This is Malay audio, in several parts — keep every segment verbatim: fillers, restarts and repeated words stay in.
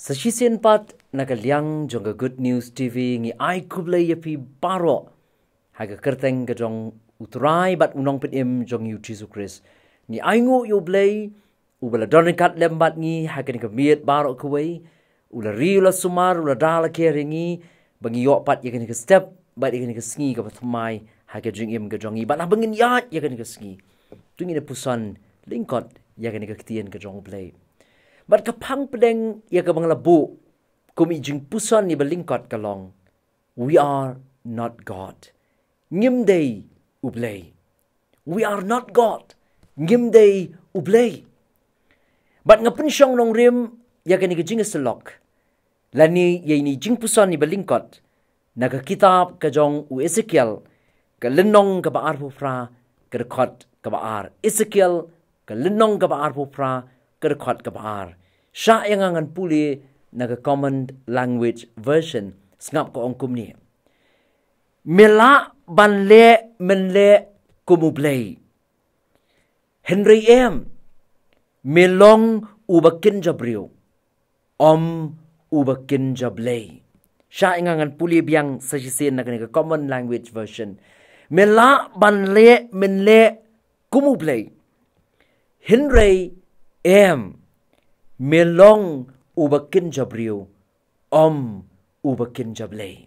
Sa shisien pat nakaliang jong Good News T V ngi ai U Blei yapi baro haga kyrteng ka jong utrai bat unong pit im jong U Jisu Khrist ngi ai ngu U Blei ubala donikat lembat ngi haga ni kamiet baro kuwei ula riula sumar ula dala keringi bangi yok pat yaga ni ka step bat yaga ni ka sngi ka pathmai haga jingim ka jongi bat bangin yat yaga ni ka sngi tungi ne pusan lyngkot yaga ni Ka Ktien ka jong U Blei bat kapang pedeng ya ka bang labu kumi jingpuson ni belingkot kalong. We are not God. Ngim day U Blei. We are not God. Ngim day U Blei. Bat ngapun syong nong rim ya ka ni ka jingeselok. Lani ya ini jingpuson ni belingkot. Naga kitab ka jong u Esekiel ka lenong ka baar pufra ka dekot ka baar. Esekiel ka lenong ka baar pufra ka dekot ka baar. Siya yang angan puli naga common language version sngap ko ongkum ni. Mela ban le men le kumu Blei. Henry em melong ubakin jabriu. Om ubakin jablei. Siya yang angan puli biang sajisin naga naga common language version. Mela ban le men le kumu Blei. Henry em melong ubakin jabriu, om ubakin jablei.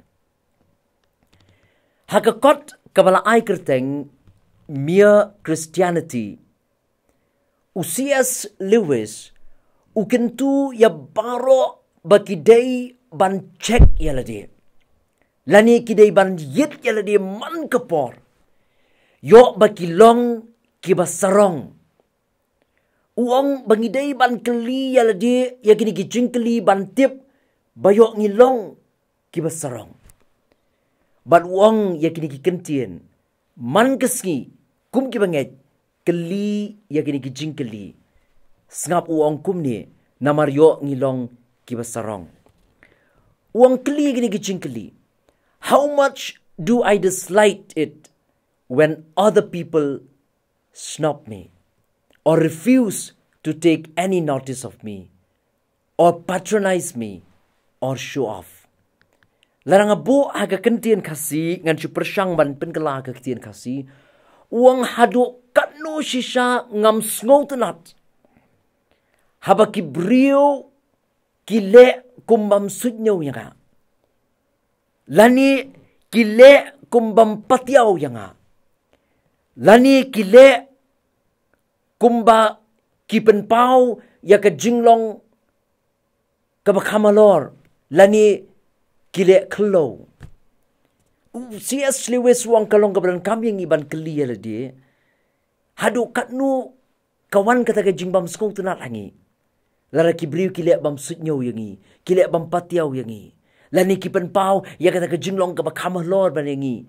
Hakakot kabala ai kyrteng mere Christianity. Usias Lewis ukentu ya baro bakidei ban cek yaladi. Lani kidei ban yit yaladi man kapor. Yo bakilong kibasarong. Uang bangidai ban keli yaladi ya kini gijing keli ban tip bayok ngilong kibasarong. Ban uang ya kini Ka man kesngi kum kibanget keli ya kini gijing keli. Sngap uang kum ni namar yok ngilong kibasarong. Uang keli kini gijing keli. How much do I dislike it when other people snub me? Or refuse to take any notice of me, or patronize me, or show off. Larang abu haga kentien kasi ngan syupersyang ban penkala Ka Ktien kasi uang hadu katno shisha ngam sngow tenat. Haba kibrio kile kumbam sudnyaw yanga. Lani kile kumbam patiaw yanga. Lani kile kumba kipen pau ya ka jinglong kabakamalor lani kile klo. C S Lewis wang kalong kabran kami yang iban keli ya ladi. Hadu katnu kawan kata ka jingbam skong tunat hangi. Lara kibriu kile bam sutnyaw yangi, kile bam patiaw yangi. Lani kipen pau ya kata ka jinglong kabakamalor ban yangi.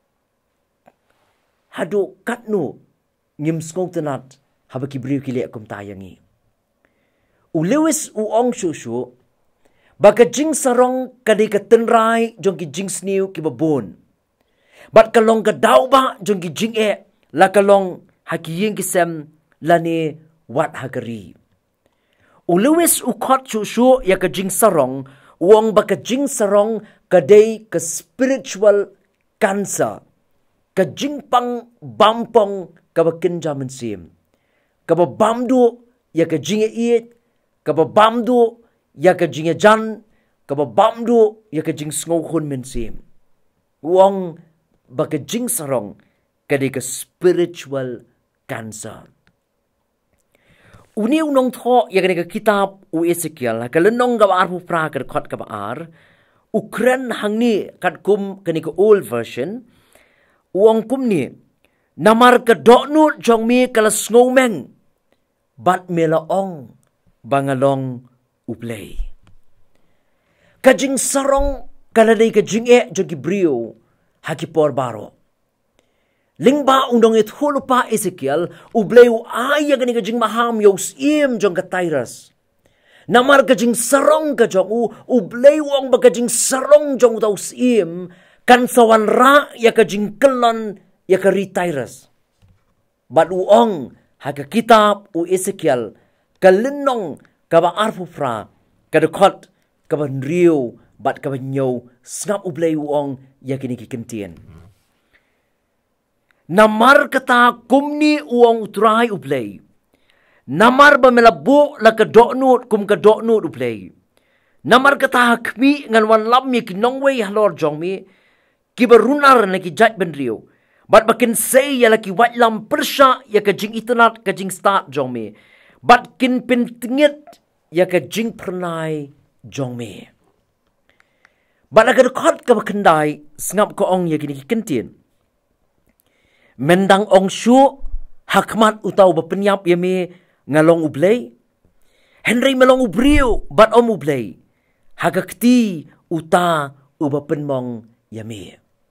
Hadu katnu ngim skong tunat haba kibriu kile kum tayangi. U Lewis u ong shushu baka jing sarong kadai ka tenrai jong ki jing sniu ki babon. Bat kalong ka dauba jong ki jing e la kalong hakiyeng ki sem lani wat hagari. U Lewis u kot shushu ya ka jing sarong uong baka jing sarong kadai ka spiritual cancer. Ka jing pang bampong ka kynja mynsiem. Kaba bamdu ya ka jinge iet, kaba bamdu ya ka jinge jan, kaba bamdu ya ka jing sngohun mynsiem. Uang baka jing sarong kadi ka spiritual cancer. Uni unong tho ya ka kitab u Esekiel ka lenong ka baar pupra ka khot ka baar ukren hangni kat kum kani ka old version uang kum ni namar ka doknu jong mi kala snowmeng bat melaong bangalong U Blei. Kajing sarong kaladai kajing e jogi brio hakipor baro. Lingba undong it hulupa Esekiel U Blei u aya gani kajing maham yo Syiem jong katairas. Namar kajing sarong ka jong u U Blei wong ba kajing sarong jong daw Syiem kan sawan ra ya kajing kelon ya ka retires. Bat uong haka kitab u Esekiel kalenong kaba arfufra kadakot kaban riu bat kaban nyau snap U Blei uong yakini Ka Ktien. Namar kata kumni uong utrai U Blei. Namar ba melabu la kadoknut kum kadoknut U Blei. Namar kata hakmi ngan wanlam mi kinongwei halor jong mi kibarunar na ki jat ben riu. Bat bakin say ya laki watlam persya ya ka jing itanat ka jing start jong mi. Bat kin pintingit ya ka jing pernai jong mi. Bat agar kot ka bakendai sngap ko ong ya kini Ka Ktien. Mendang ong syu hakmat utau bapenyap ya mi ngalong U Blei. Henry melong U Briu bat om U Blei. Hagakti uta ubapenmong ya mi.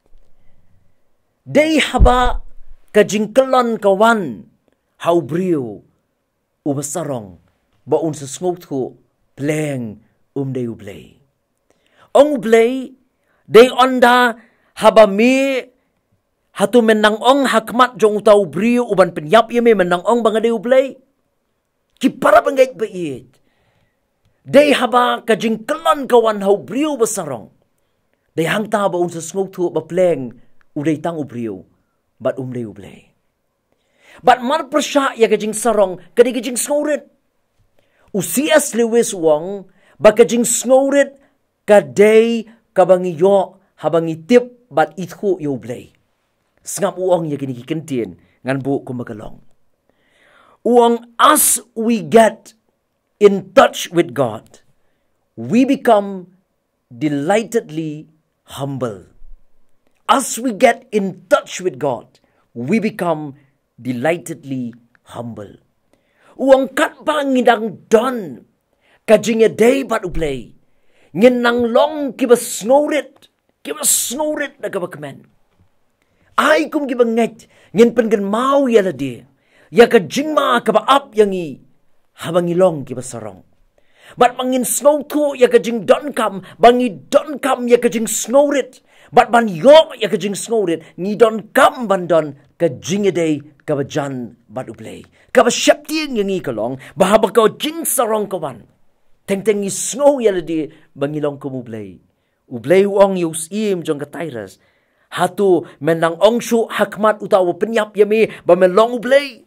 Day haba ka jingkelon kawan hau briu ubasarong baun sa sngovthu pleng um day U Blei. Ong U Blei day onda haba mi hatu menang ong hakmat jong utau briu uban penyap ye me menang ong bang day U Blei. Ki para bangait bait. Day haba ka jingkelon kawan hau briu basarong. Day hangta baun sa sngovthu ba pleng uday tang U Briu, bat umday U Blei. Bat mar persya ya kajing sarong, kadi kajing sngorit. U C S Lewis wong, ba kajing sngorit, kaday kabangiyo, habangitip, bat ithu ya U Blei. Sngap uong ya kini Ka Ktien, ngan bu kumagalong. Uong as we get in touch with God, we become delightedly humble. As we get in touch with God, we become delightedly humble. Uang kat bang ngidang don, kajingnya day bat U Blei. Nginang long kiba snorit, kiba snorit na kaba kemen. Ay kum kiba nget, ngin pengen mau yala dia. Ya kajingma kaba up yangi, habang ilong kiba sarong. Bat mangin snow tu ya kajing don kam, bangi don kam ya kajing snorit. Bat ban yo ya kajing sngorit ngi don kam ban don kajing day kabajan bat U Blei. Kaba syapting yang ngi kalong bahaba kau jing sarong kawan. Teng teng ngi snow ya di bangilong kum U Blei. U Blei uong yu Syiem jong katairas. Hatu menang ong syu hakmat utawa penyap ya me ba melong U Blei.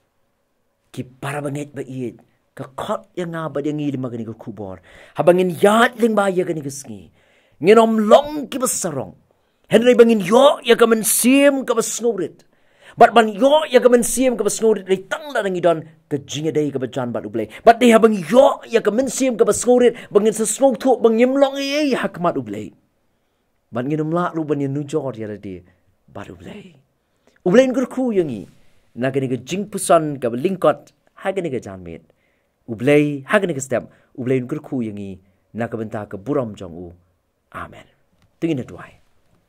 Ki para bangit bait ka kot yang ngaba yang ngi lima gani ka kubor. Habangin yat ling ba ya gani ka sngi. Nginom long ki basarong. Henry bangin yo ya ka mynsiem ka basngorit. Bat ban yo ya ka mynsiem ka basngorit day tangla nang idon ka jinga day ka bajan bat U Blei. Bat day habang yo ya ka mynsiem ka basngorit bangin sa sngovthu bangim long ay hakmat U Blei. Bat nginom la lu ban nujor ya di bat U Blei. U Blei ngurku yangi na gani ka jingpuson ka lyngkot ha gani ka janmet. U Blei ha gani ka step U Blei ngurku yangi na ka benta ka buram jong u. Amen. Tingin na tuway.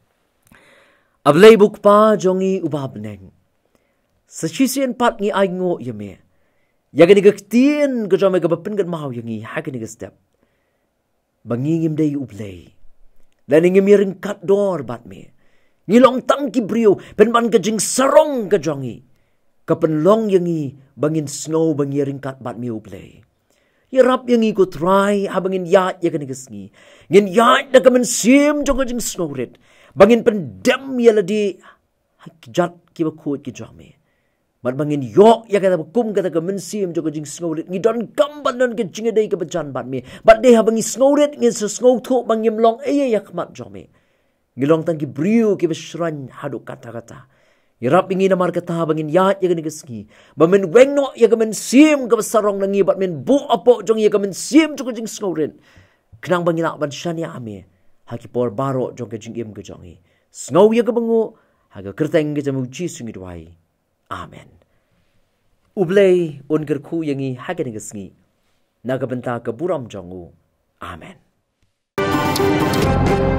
Ablay bukpa jongi ubabneng. Sa sisian pat ngi ay ngo yame. Yagan ni Ka Ktien ka jomay kabapin kan mahaw yangi hagan ni ka step. Bangingim day U Blei. Laningim yaring kat door bat me. Ngilong tang kibriyo penman ka jing sarong ka jongi. Kapenlong yangi bangin snow bangiring kat bat me U Blei. Iarap yang ikut try habangin yat ya kan igasngi. Ngin yat na ka mynsiem jong jing snowrit. Bangin pendem ya ladi jat kiba kuat ki jame. Bat bangin yo ya kata kum kata ka mynsiem jong jing snowrit. Ngi don kamban don ka jing day ka bajan bat me. Bat day habangi snowrit ngin sa snow tu bangim long aya yak mat jame. Ngilong tang ki briu kiba shran haduk kata-kata. Yarap ingin namar kata bangin yat ya kan igasngi. Bamin wengno ya ka mynsiem ka basarong nangi bat min bu apo jong ya ka mynsiem jong jing snowrit. Khnang bangilak ban shania ame. Haki por baro jong ka jingim ka jongi. Snow ya ka bangu. Haga kyrteng ka jamu Jisu ngidwai. Amen. U Blei Un gerku yangi haga igasngi. Nagabenta ka buram jongu. Amen.